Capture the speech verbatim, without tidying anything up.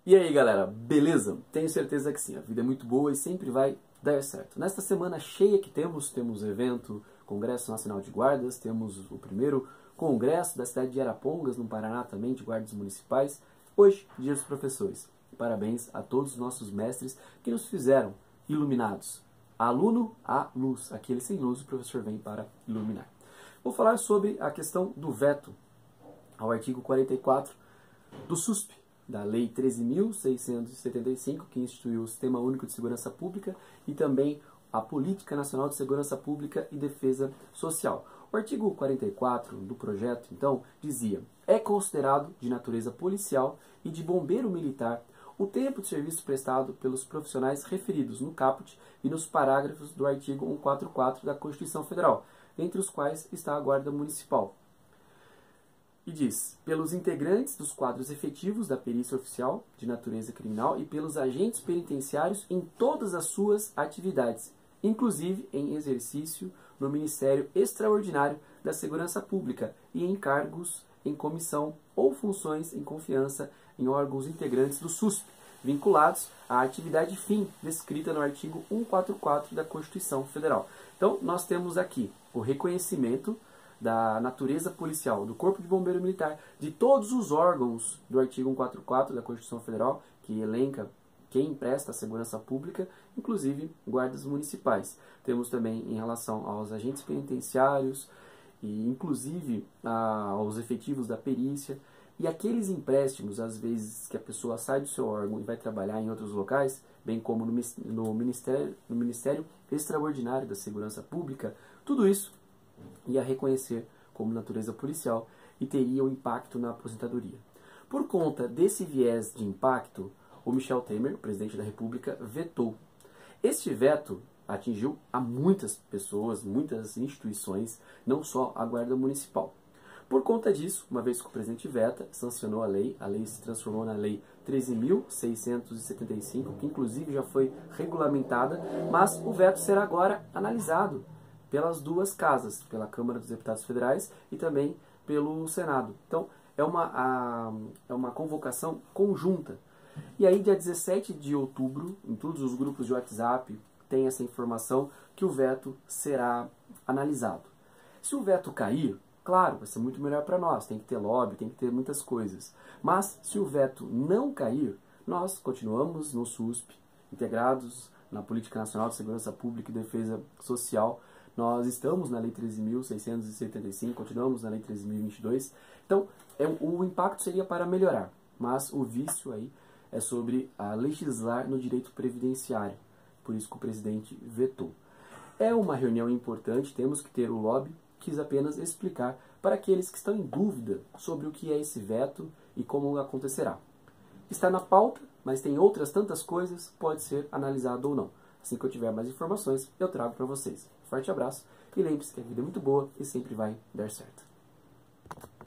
E aí galera, beleza? Tenho certeza que sim, a vida é muito boa e sempre vai dar certo. Nesta semana cheia que temos, temos evento, Congresso Nacional de Guardas, temos o primeiro congresso da cidade de Arapongas, no Paraná também, de guardas municipais. Hoje, dia dos professores. Parabéns a todos os nossos mestres que nos fizeram iluminados. Aluno a luz, aquele sem luz o professor vem para iluminar. Vou falar sobre a questão do veto ao artigo quarenta e quatro do S U S P, da Lei treze mil seiscentos e setenta e cinco, que instituiu o Sistema Único de Segurança Pública e também a Política Nacional de Segurança Pública e Defesa Social. O artigo quarenta e quatro do projeto, então, dizia: é considerado de natureza policial e de bombeiro militar o tempo de serviço prestado pelos profissionais referidos no caput e nos parágrafos do artigo cento e quarenta e quatro da Constituição Federal, entre os quais está a Guarda Municipal. E diz: pelos integrantes dos quadros efetivos da perícia oficial de natureza criminal e pelos agentes penitenciários em todas as suas atividades, inclusive em exercício no Ministério Extraordinário da Segurança Pública e em cargos em comissão ou funções em confiança em órgãos integrantes do S U S P, vinculados à atividade fim descrita no artigo cento e quarenta e quatro da Constituição Federal. Então, nós temos aqui o reconhecimento da natureza policial, do Corpo de Bombeiro Militar, de todos os órgãos do artigo cento e quarenta e quatro da Constituição Federal, que elenca quem presta a segurança pública, inclusive guardas municipais. Temos também em relação aos agentes penitenciários, e inclusive a, aos efetivos da perícia, e aqueles empréstimos, às vezes, que a pessoa sai do seu órgão e vai trabalhar em outros locais, bem como no, no, Ministério, no Ministério Extraordinário da Segurança Pública, tudo isso ia reconhecer como natureza policial e teria um impacto na aposentadoria. Por conta desse viés de impacto, o Michel Temer, o presidente da República, vetou. Este veto atingiu a muitas pessoas, muitas instituições, não só a Guarda Municipal. Por conta disso, uma vez que o presidente veta, sancionou a lei, a lei se transformou na Lei treze mil seiscentos e setenta e cinco, que inclusive já foi regulamentada, mas o veto será agora analisado pelas duas casas, pela Câmara dos Deputados Federais e também pelo Senado. Então, é uma, a, é uma convocação conjunta. E aí, dia dezessete de outubro, em todos os grupos de WhatsApp, tem essa informação que o veto será analisado. Se o veto cair, claro, vai ser muito melhor para nós, tem que ter lobby, tem que ter muitas coisas. Mas, se o veto não cair, nós continuamos no S U S P, integrados na Política Nacional de Segurança Pública e Defesa Social. Nós estamos na Lei treze mil seiscentos e setenta e cinco, continuamos na Lei treze mil e vinte e dois. Então, é, o impacto seria para melhorar, mas o vício aí é sobre a legislar no direito previdenciário. Por isso que o presidente vetou. É uma reunião importante, temos que ter o lobby. Quis apenas explicar para aqueles que estão em dúvida sobre o que é esse veto e como acontecerá. Está na pauta, mas tem outras tantas coisas, pode ser analisado ou não. Assim que eu tiver mais informações, eu trago para vocês. Forte abraço e lembre-se que a vida é muito boa e sempre vai dar certo.